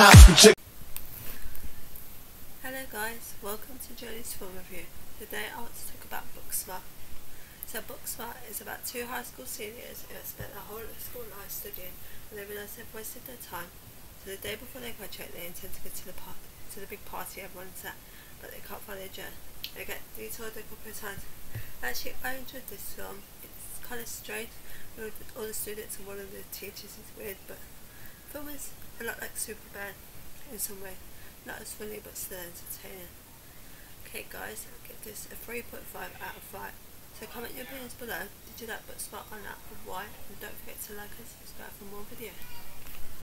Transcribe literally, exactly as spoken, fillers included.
Hello guys, welcome to Jodie's film review. Today I want to talk about Booksmart. So Booksmart is about two high school seniors who have spent their whole school life studying and they realise they've wasted their time. So the day before they graduate they intend to go to the par to the big party everyone's at, but they can't find their journey. They get detoured a couple of times. Actually, I enjoyed this film. It's kind of strange. All the students and one of the teachers is weird, but the film is a lot like Superbad in some way. Not as funny but still entertaining. Okay guys, I'll give this a three point five out of five. So comment your opinions below. Did you like Booksmart or not, and why? And don't forget to like and subscribe for more videos.